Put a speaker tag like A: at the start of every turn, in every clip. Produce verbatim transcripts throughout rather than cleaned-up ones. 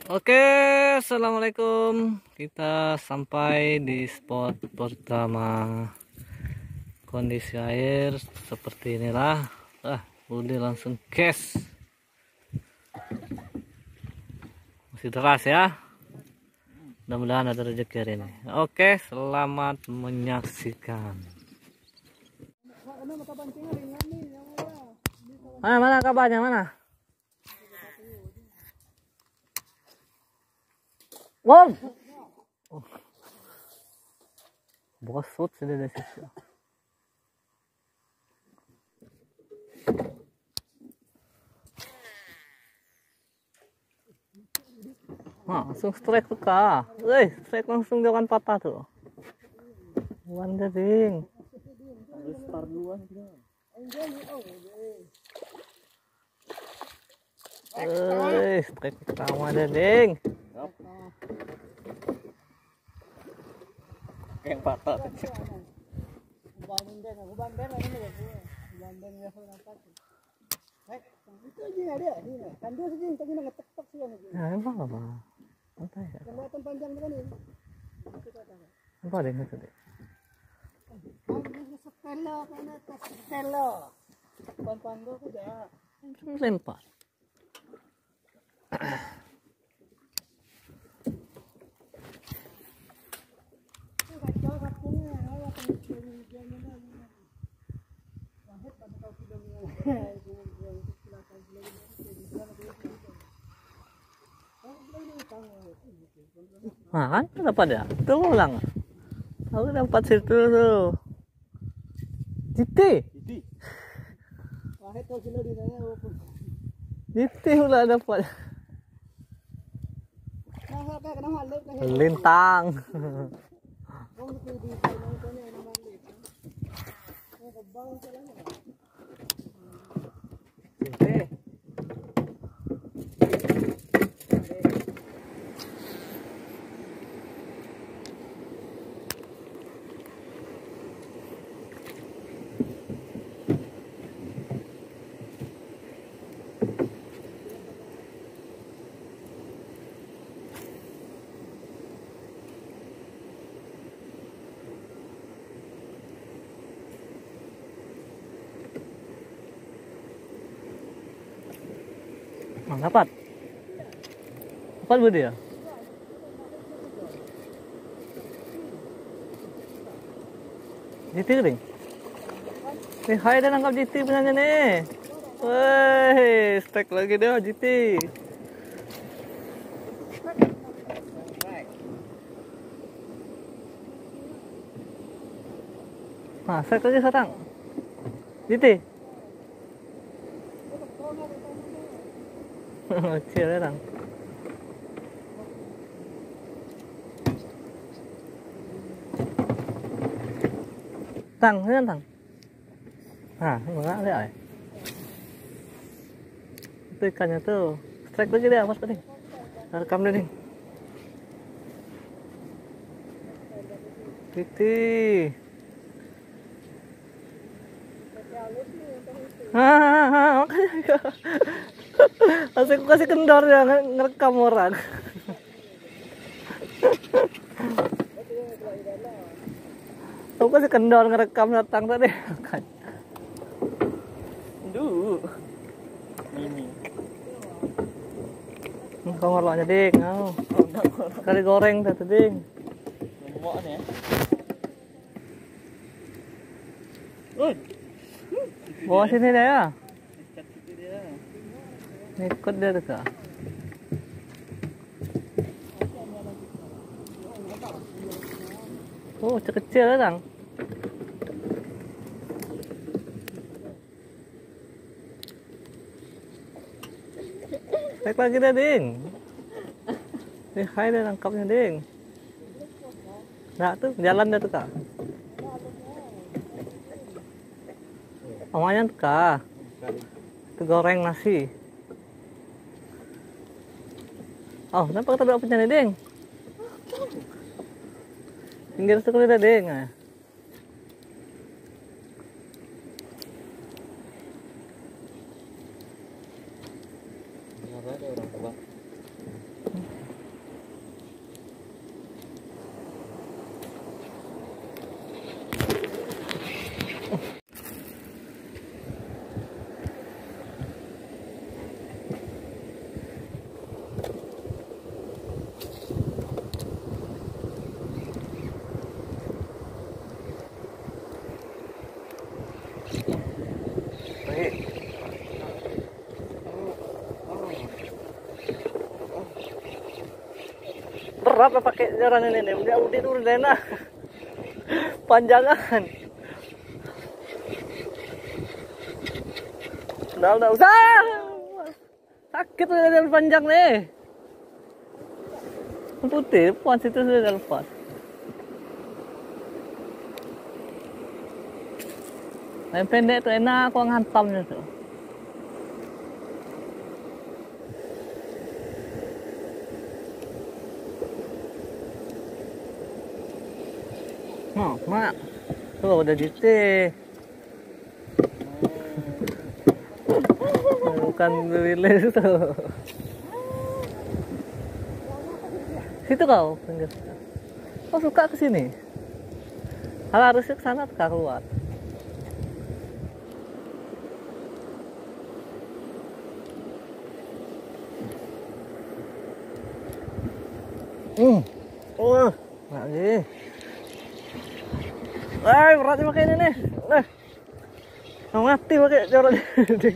A: Oke, assalamualaikum. Kita sampai di spot pertama. Kondisi air seperti inilah. Ah, udah langsung gas. Masih deras ya. Mudah-mudahan ada rezeki hari ini. Oke, selamat menyaksikan. Mana mana kabarnya mana? Wow. Oh. Bosot sudah dari situ. Nah, langsung strike tuh kak. Wih, strike langsung jangan patah tuh. Buan gading. Start duluan. Eh, strike pertama gading. Yang patah. Nah, emang apa? Apa ya? Apa deh itu deh? Lempar. Nah, kan dapat ya? Tuh ulang. Aku dapat situ tuh. Jiti. Jiti ulah dapat. Lintang. Jiti. Nah, dapat. Dapat bu dia. Jiti ring. Nih, hai dia nangkap Jiti punyanya nih. Wih, strike lagi dia Jiti. Nah, strike lagi sekarang. Jiti. Kecil ya, Tang. Tang, ini Tang. Nah, enggak lihat ya. Itu ikannya tuh. Strike lagi dia, awas penting. Rekam deh nih. Titi. Ah, makanya. Asik aku kasih kendor ya ngerekam orang. Aku kasih kendor ngerekam datang tadi. Duh. Ini. Kau ngoroknya ding, kau. Kali goreng tadi ding. Lombok nih. Bawa sini deh ya. Ikut dia tuh kak. Oh, kecil ya Tang. Naik lagi deh ding. Nih hai deh nangkapnya ding. Nah tuh jalan dah tuh kak. Lumayan tuh kak. Itu goreng nasi. Oh, kenapa kita dapetnya nih ding? Pinggir sekali dah ding. Ada orang coba. berat lah pakai jaran ini nih. Udah udah dulu Lena. Panjangan. Udah udah usah. Sakit udah jalan panjang nih. Putih, puan situ sudah lepas. Yang pendek tuh enak, aku ngantamnya tuh. Oh, mak. Tuh udah gitu. Bukan rilis tuh. Situ kau, pinggir. Kau suka ke sini? Kalau harusnya ke sana atau keluar? Hmm. Oh, lagi. Eh, beratnya pakai ini nih. Eh. Mau mati pakai jaran ini.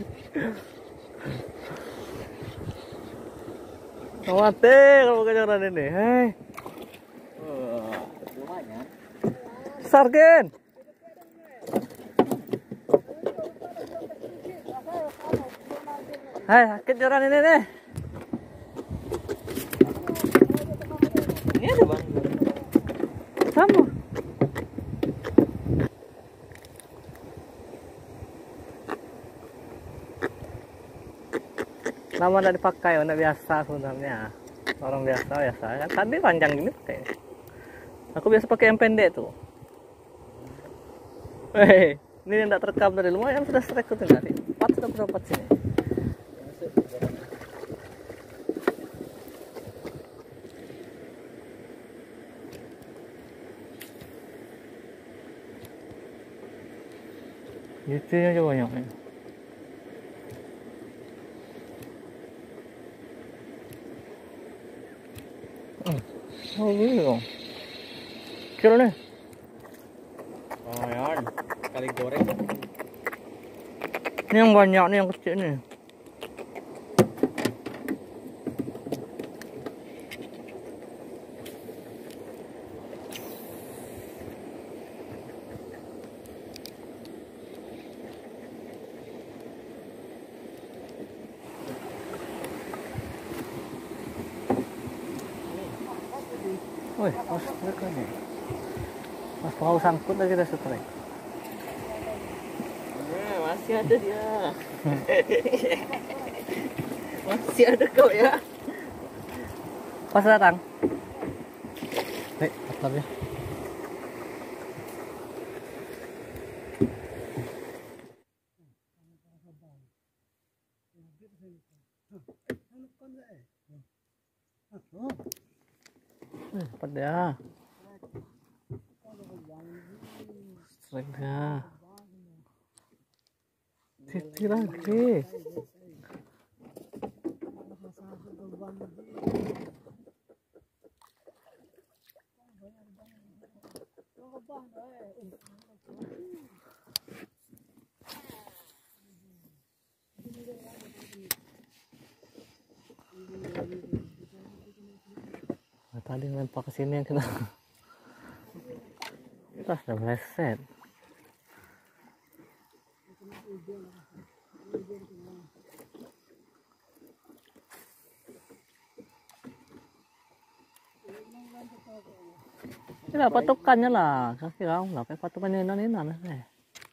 A: Mau mati kalau pakai jaran ini. Hei.
B: Lumayan.
A: Sargen. Hai, sakit jaran ini nih.
B: Ini ada bang.
A: Sama. Lama tidak dipakai, udah biasa sebenarnya. Orang biasa biasa kan tadi panjang gini pakai. Aku biasa pakai yang pendek tuh. Hei, ini tidak terekam dari lumayan sudah strike tuh tadi. Empat sudah berapa sini? Gitu aja banyaknya. Oh gitu. Kira nih.
B: Oh ya, kali goreng.
A: Ini yang banyak nih yang kecil nih. Wih, pas mereka nih. Pas mau sangkut lagi udah strike.
B: Nah, masih ada dia. Masih ada kau ya.
A: Pas datang. Baik, apa ya? Eh, pada strike dah. Titi lagi. Nah, tadi ngelempar ke sini yang kena. Kita sudah meleset. Ini lah patukannya lah, kasih kau lah, kayak patukannya ini ini nih.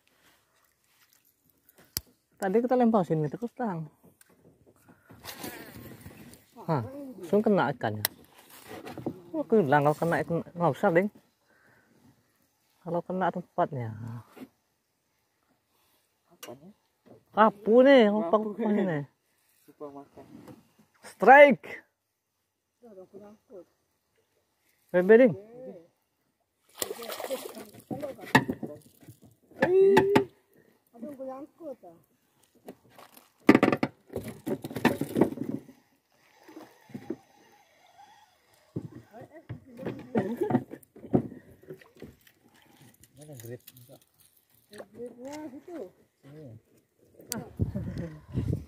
A: Tadi kita lempar sini terus tang. Hah, langsung kena ikannya. Oh, kehilang kalau kena ikan nggak usah ding. Kalau kena tempatnya.
B: Apanya?
A: Kapu nih, ngompak ini.
B: Lupa makan.
A: Strike. Bebe ding.
C: Aduh, gue nyangkut ah.
B: Mana grip?
C: Gripnya situ.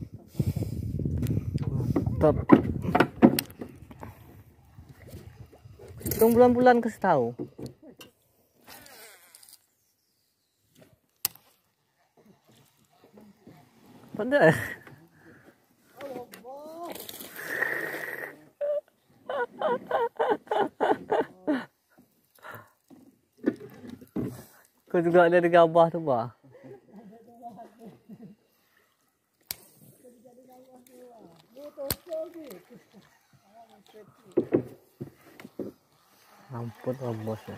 A: Mantap. Tunggu bulan-bulan kasih tahu. Pada. Kau juga ada di gabah tu, bah. Ampun lah bosnya.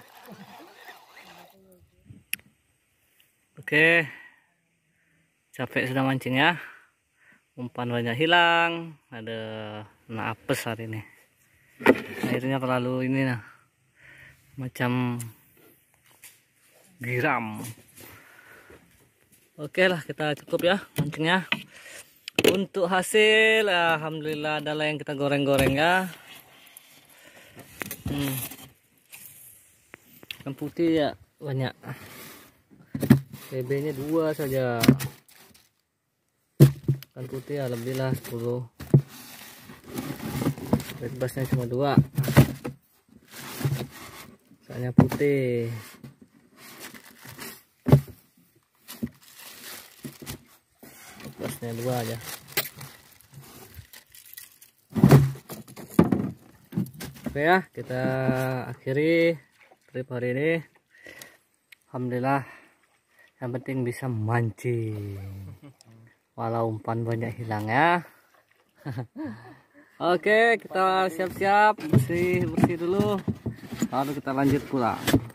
A: Oke, capek sudah mancing ya. Umpan banyak hilang. Ada kena apes hari ini. Airnya terlalu ini nah, macam giram. Oke lah, kita cukup ya mancingnya. Untuk hasil, alhamdulillah adalah yang kita goreng-goreng ya. Hmm. Ikan putih ya banyak. B B-nya dua saja. Ikan putih ya lebih lah sepuluh. Bebasnya cuma dua. Soalnya putih. Bebasnya dua aja. Oke ya, kita akhiri trip hari ini. Alhamdulillah, yang penting bisa mancing walau umpan banyak hilang ya. Oke, kita siap-siap bersih bersih dulu, lalu kita lanjut pulang.